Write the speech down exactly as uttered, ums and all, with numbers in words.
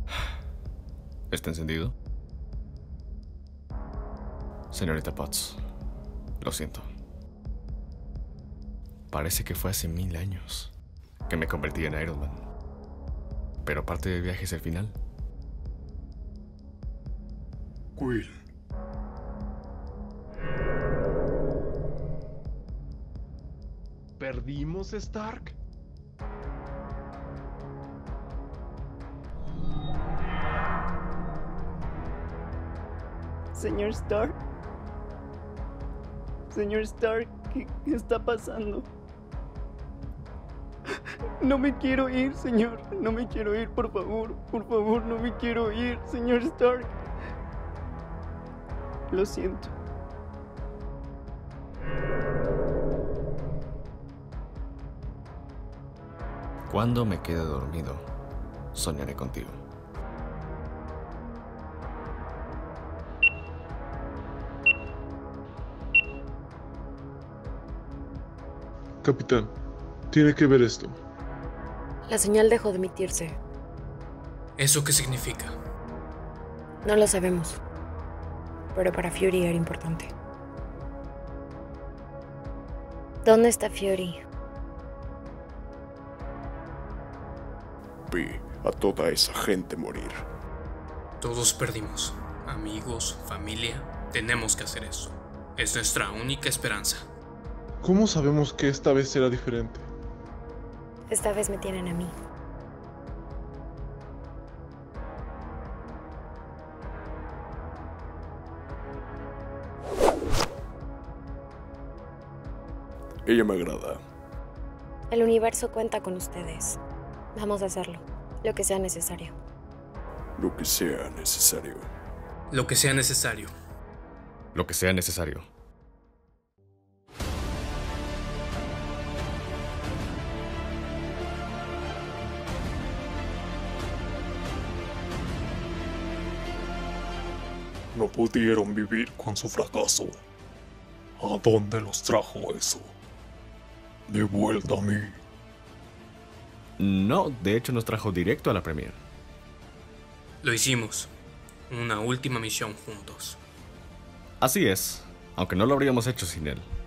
¿Está encendido? Señorita Potts, lo siento. Parece que fue hace mil años que me convertí en Iron Man. Pero parte del viaje es el final. Quill. ¿Perdimos, Stark? Señor Stark. Señor Stark, ¿qué, qué está pasando? No me quiero ir, señor. No me quiero ir, por favor. Por favor, no me quiero ir, señor Stark. Lo siento. Cuando me quede dormido, soñaré contigo. Capitán, tiene que ver esto. La señal dejó de emitirse. ¿Eso qué significa? No lo sabemos. Pero para Fury era importante. ¿Dónde está Fury? Vi a toda esa gente morir. Todos perdimos. Amigos, familia. Tenemos que hacer eso. Es nuestra única esperanza. ¿Cómo sabemos que esta vez será diferente? Esta vez me tienen a mí. Ella me agrada. El universo cuenta con ustedes. Vamos a hacerlo. Lo que sea necesario. Lo que sea necesario. Lo que sea necesario. Lo que sea necesario. No pudieron vivir con su fracaso. ¿A dónde los trajo eso? De vuelta a mí. No, de hecho nos trajo directo a la premier. Lo hicimos. Una última misión juntos. Así es, aunque no lo habríamos hecho sin él.